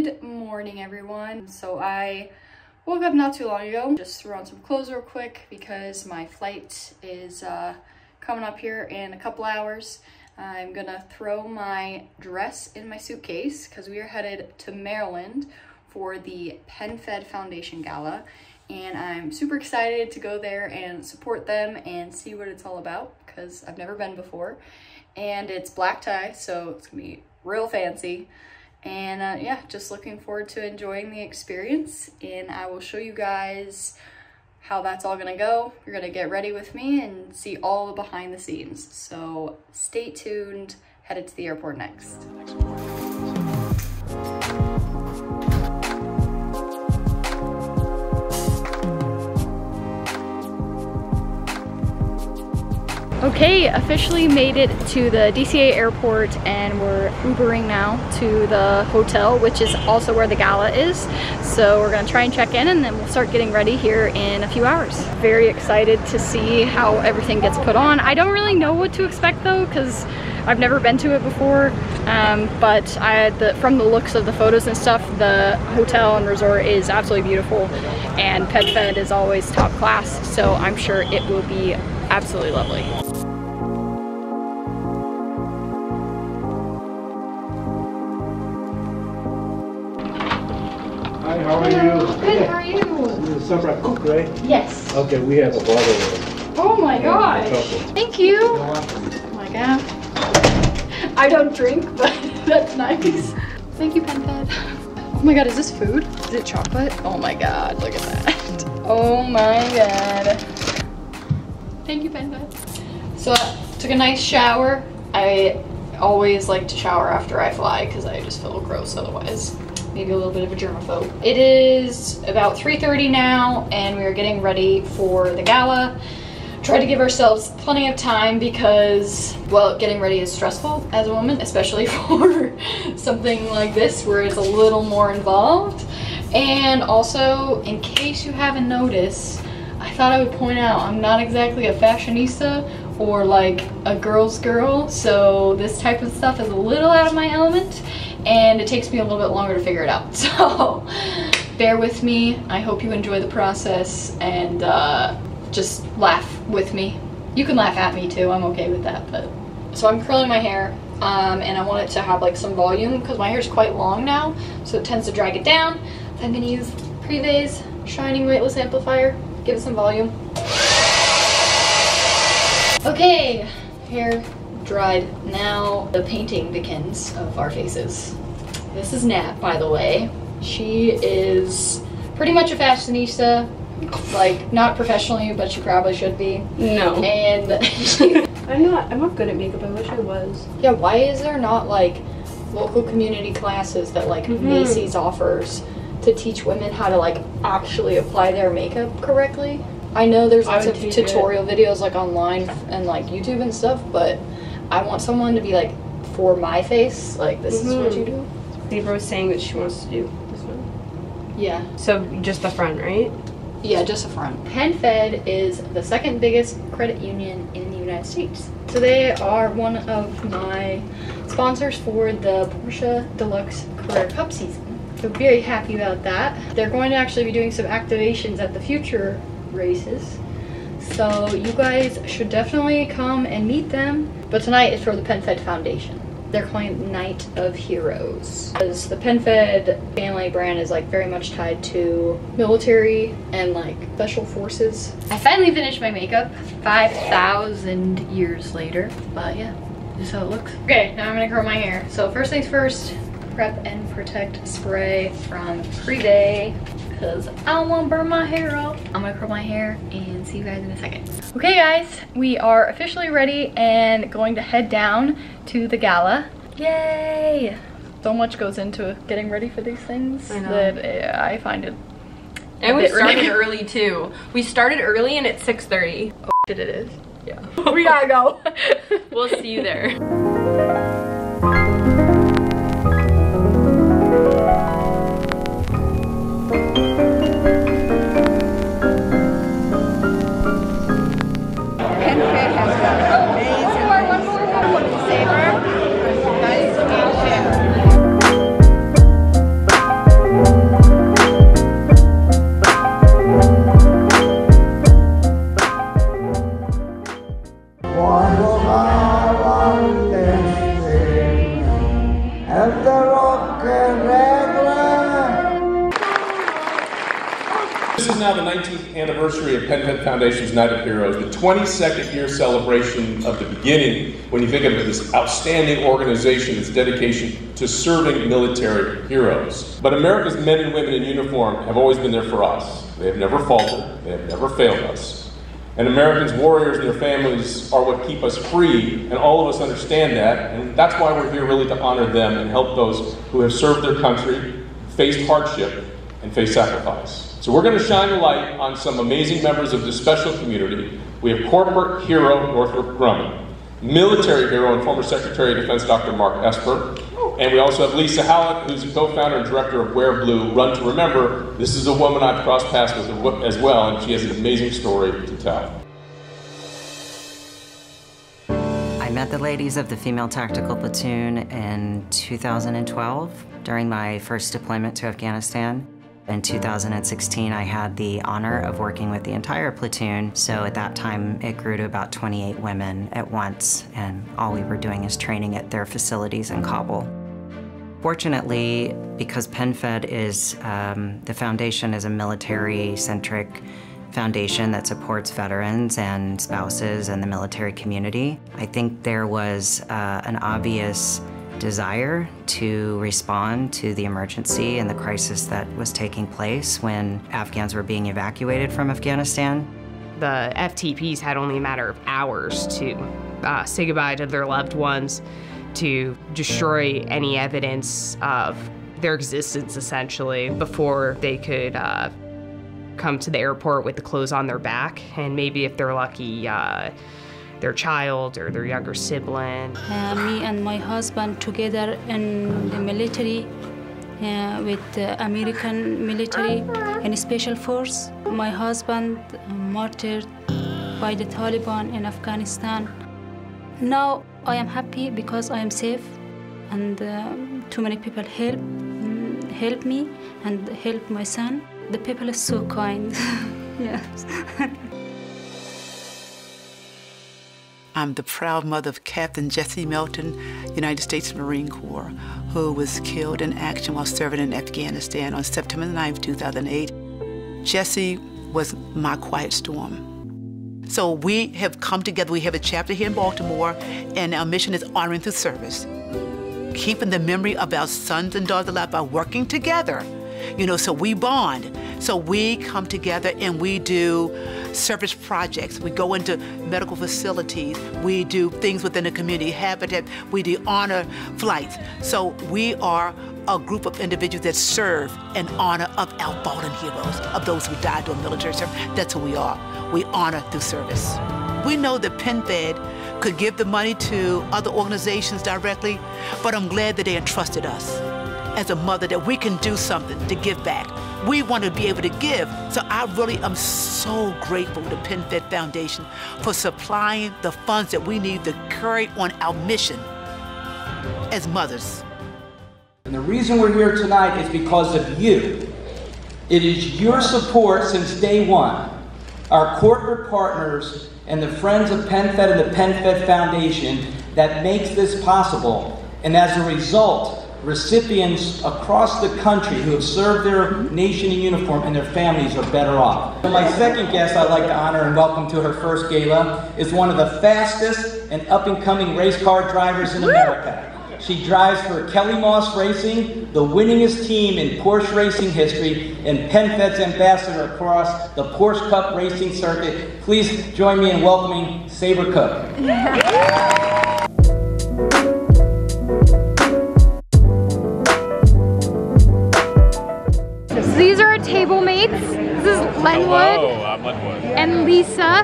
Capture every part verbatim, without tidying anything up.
Good morning, everyone. So I woke up not too long ago, just threw on some clothes real quick because my flight is uh, coming up here in a couple hours. I'm gonna throw my dress in my suitcase because we are headed to Maryland for the PenFed Foundation Gala, and I'm super excited to go there and support them and see what it's all about because I've never been before. And it's black tie, so it's gonna be real fancy. And uh, yeah, just looking forward to enjoying the experience, and I will show you guys how that's all gonna go. You're gonna get ready with me and see all the behind the scenes. So stay tuned, headed to the airport next. Okay, officially made it to the D C A airport, and we're Ubering now to the hotel, which is also where the gala is. So we're gonna try and check in, and then we'll start getting ready here in a few hours. Very excited to see how everything gets put on. I don't really know what to expect though, because I've never been to it before, um, but I, the, from the looks of the photos and stuff, the hotel and resort is absolutely beautiful, and PenFed is always top class, so I'm sure it will be absolutely lovely. Hi, how are you? Good, how are you? This is sabrecook, right? Yes. Okay, we have a bottle of Oh my gosh. Thank you. Oh my god. I don't drink, but that's nice. Thank you, PenFed. Oh my god, is this food? Is it chocolate? Oh my god, look at that. Oh my god. Thank you, PenFed. So I took a nice shower. I always like to shower after I fly because I just feel gross otherwise. Maybe a little bit of a germaphobe. It is about three thirty now, and we are getting ready for the gala. Try to give ourselves plenty of time because, well, getting ready is stressful as a woman, especially for something like this where it's a little more involved. And also, in case you haven't noticed, I thought I would point out I'm not exactly a fashionista or like a girl's girl, so this type of stuff is a little out of my element, and it takes me a little bit longer to figure it out. So bear with me. I hope you enjoy the process, and uh, just laugh with me. You can laugh at me too, I'm okay with that. But so I'm curling my hair, um, and I want it to have like some volume because my hair is quite long now, so it tends to drag it down. I'm gonna use Privé's Shining Weightless Amplifier, give it some volume. Okay, hair dried. Now the painting begins of our faces. This is Nat, by the way. She is pretty much a fashionista, like not professionally, but she probably should be. No. And she, I'm not. I'm not good at makeup. I wish I was. yeah, why is there not like local community classes that like mm-hmm. Macy's offers to teach women how to like actually apply their makeup correctly? I know there's lots of tutorial it. videos like online and like YouTube and stuff, but I want someone to be like, for my face, like this mm-hmm. is what you do. Libra was saying that she wants to do this one. Yeah. So just the front, right? Yeah, just the front. PenFed is the second biggest credit union in the United States. So they are one of my sponsors for the Porsche Deluxe Career Cup season. So very happy about that. They're going to actually be doing some activations at the future races, so you guys should definitely come and meet them. But tonight is for the PenFed Foundation. They're calling it Night of Heroes, because the PenFed family brand is like very much tied to military and like special forces. I finally finished my makeup five thousand years later, but yeah, this is how it looks. Okay, now I'm gonna curl my hair. So first things first, Prep and Protect spray from Privé, because I don't want to burn my hair off. I'm gonna curl my hair and see you guys in a second. Okay guys, we are officially ready and going to head down to the gala. Yay! So much goes into getting ready for these things I know. that uh, I find it And we started early too. We started early and it's six thirty. Oh shit, it is. Yeah. We gotta go. We'll see you there. PenFed has got amazing saber. Nice to meet you. anniversary of PenFed Foundation's Night of Heroes, the twenty-second year celebration of the beginning, when you think of it, this outstanding organization, its dedication to serving military heroes. But America's men and women in uniform have always been there for us. They have never faltered. They have never failed us. And Americans' warriors and their families are what keep us free, and all of us understand that, and that's why we're here really to honor them and help those who have served their country, faced hardship, and faced sacrifice. So we're going to shine a light on some amazing members of this special community. We have corporate hero Northrop Grumman, military hero and former Secretary of Defense Doctor Mark Esper, and we also have Lisa Hallett, who's the co-founder and director of Wear Blue, Run to Remember. This is a woman I've crossed paths with as well, and she has an amazing story to tell. I met the ladies of the Female Tactical Platoon in two thousand twelve during my first deployment to Afghanistan. In two thousand sixteen, I had the honor of working with the entire platoon, so at that time it grew to about twenty-eight women at once, and all we were doing is training at their facilities in Kabul. Fortunately, because PenFed is, um, the foundation is a military-centric foundation that supports veterans and spouses and the military community, I think there was uh, an obvious desire to respond to the emergency and the crisis that was taking place when Afghans were being evacuated from Afghanistan. The F T Ps had only a matter of hours to uh, say goodbye to their loved ones, to destroy any evidence of their existence, essentially, before they could uh, come to the airport with the clothes on their back, and maybe if they're lucky, uh, their child or their younger sibling. Uh, me and my husband together in the military uh, with the American military and special force. My husband uh, martyred by the Taliban in Afghanistan. Now I am happy because I am safe, and uh, too many people help, help me and help my son. The people are so kind. Yes. I'm the proud mother of Captain Jesse Melton, United States Marine Corps, who was killed in action while serving in Afghanistan on September ninth, two thousand eight. Jesse was my quiet storm. So we have come together, we have a chapter here in Baltimore, and our mission is honoring through service. Keeping the memory of our sons and daughters alive by working together. You know, so we bond. So we come together and we do service projects. We go into medical facilities. We do things within the community habitat. We do honor flights. So we are a group of individuals that serve in honor of our fallen heroes, of those who died during military service. That's who we are. We honor through service. We know that PenFed could give the money to other organizations directly, but I'm glad that they entrusted us as a mother that we can do something to give back. We want to be able to give. So I really am so grateful to PenFed Foundation for supplying the funds that we need to carry on our mission as mothers. And the reason we're here tonight is because of you. It is your support since day one. Our corporate partners and the friends of PenFed and the PenFed Foundation that makes this possible. And as a result, recipients across the country who have served their nation in uniform and their families are better off. My second guest I'd like to honor and welcome to her first gala is one of the fastest and up-and-coming race car drivers in America. She drives for Kelly Moss Racing, the winningest team in Porsche racing history, and PenFed's ambassador across the Porsche Cup racing circuit. Please join me in welcoming Sabre Cook. So these are our table mates. This is Lenwood. Hello, I'm Lenwood. And Lisa.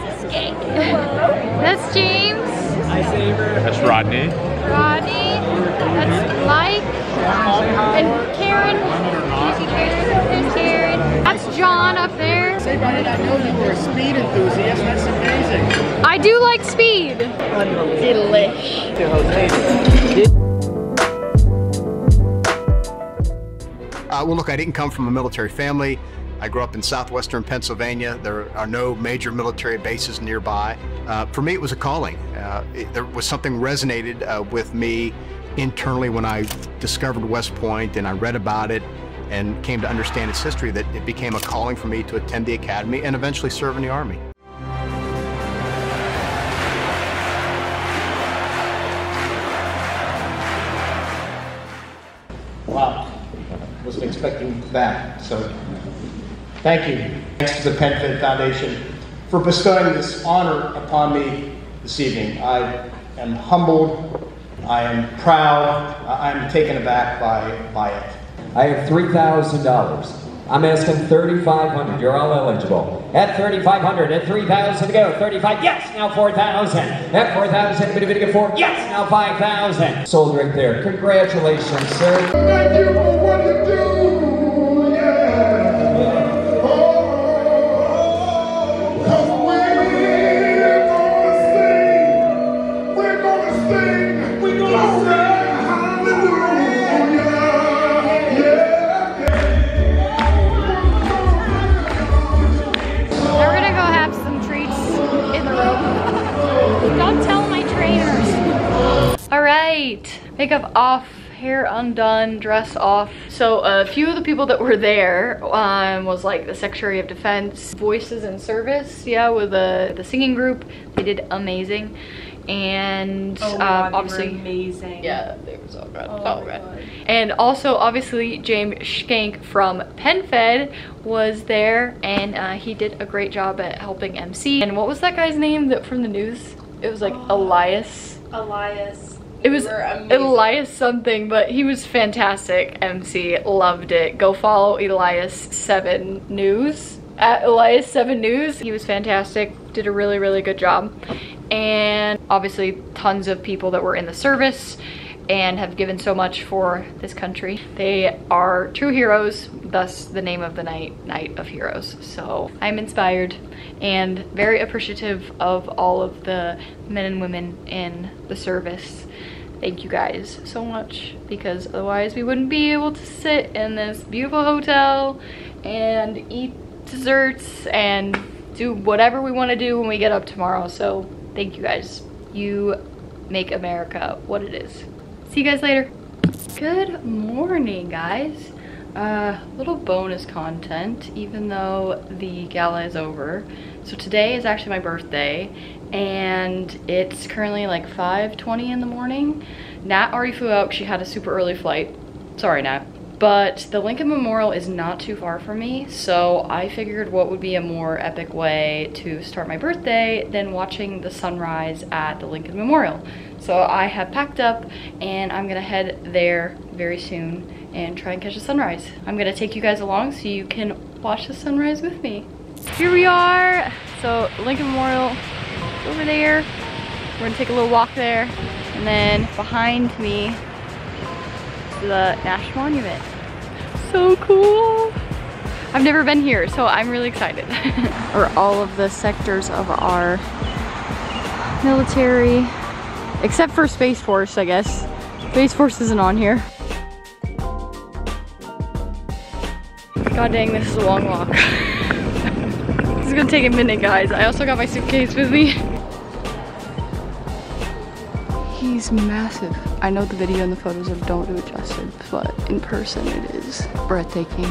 That's James. Hi, Sabre. That's Rodney. Rodney. That's Mike. And Karen. There's Karen. That's John up there. Sabre, I did not know you were a speed enthusiast. That's amazing. I do like speed. Delish. Uh, well, look, I didn't come from a military family. I grew up in southwestern Pennsylvania. There are no major military bases nearby. Uh, for me, it was a calling. Uh, it, there was something resonated uh, with me internally when I discovered West Point and I read about it. and came to understand its history that it became a calling for me to attend the academy and eventually serve in the Army. Wow, wasn't expecting that, so thank you. Thanks to the PenFed Foundation for bestowing this honor upon me this evening. I am humbled, I am proud, I am taken aback by, by it. I have three thousand dollars. I'm asking thirty-five hundred dollars. You're all eligible. At thirty-five hundred dollars, at three thousand dollars to go. thirty-five, yes, now four thousand dollars. At four thousand dollars, bit of four, yes, now five thousand dollars. Sold right there. Congratulations, sir. Thank you for what you do, yeah. Oh, 'cause we're gonna sing, we're gonna sing, we're gonna sing. Don't tell my trainers. All right, makeup off, hair undone, dress off. So a few of the people that were there um, was like the Secretary of Defense, Voices in Service, yeah, with the, the singing group. They did amazing. And oh um, God, obviously, amazing. Yeah, they were so good, oh so good. God. And also, obviously, James Skank from PenFed was there, and uh, he did a great job at helping M C. And what was that guy's name that from the news? It was like oh, Elias. Elias. It was Elias something, but he was fantastic. M C, loved it. Go follow Elias seven News at Elias seven News. He was fantastic. Did a really, really good job. And obviously tons of people that were in the service and have given so much for this country. They are true heroes, thus the name of the night, Night of Heroes. So I'm inspired and very appreciative of all of the men and women in the service. Thank you guys so much, because otherwise we wouldn't be able to sit in this beautiful hotel and eat desserts and do whatever we want to do when we get up tomorrow. So thank you guys. You make America what it is. See you guys later. Good morning, guys. Uh, little bonus content, even though the gala is over. So today is actually my birthday, and it's currently like five twenty in the morning. Nat already flew out. She had a super early flight. Sorry, Nat. But the Lincoln Memorial is not too far from me, so I figured what would be a more epic way to start my birthday than watching the sunrise at the Lincoln Memorial. So I have packed up and I'm gonna head there very soon and try and catch the sunrise. I'm gonna take you guys along so you can watch the sunrise with me. Here we are. So Lincoln Memorial is over there. We're gonna take a little walk there, and then behind me the National Monument. So cool. I've never been here, so I'm really excited. Or all of the sectors of our military, except for Space Force, I guess. Space Force isn't on here. God dang, this is a long walk. This is gonna take a minute, guys. I also got my suitcase with me. He's massive. I know the video and the photos of don't do it justice, but in person it is breathtaking.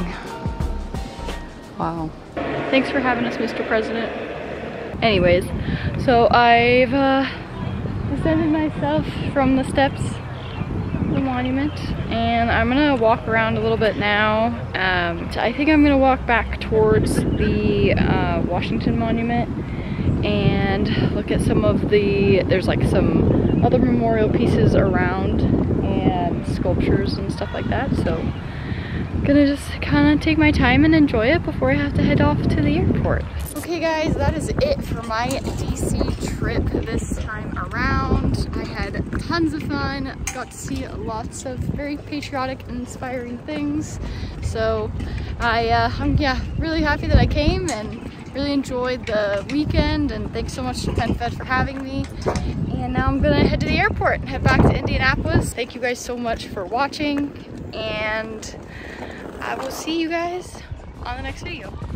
Wow. Thanks for having us, Mister President. Anyways, so I've uh, descended myself from the steps of the monument, and I'm gonna walk around a little bit now. Um, I think I'm gonna walk back towards the uh, Washington Monument and look at some of the, there's like some other memorial pieces around and sculptures and stuff like that. So I'm gonna just kind of take my time and enjoy it before I have to head off to the airport. Okay guys, that is it for my D C trip this time around. I had tons of fun, got to see lots of very patriotic and inspiring things. So I, uh, I'm yeah, really happy that I came and really enjoyed the weekend, and thanks so much to PenFed for having me. And now I'm gonna head to the airport and head back to Indianapolis. Thank you guys so much for watching, and I will see you guys on the next video.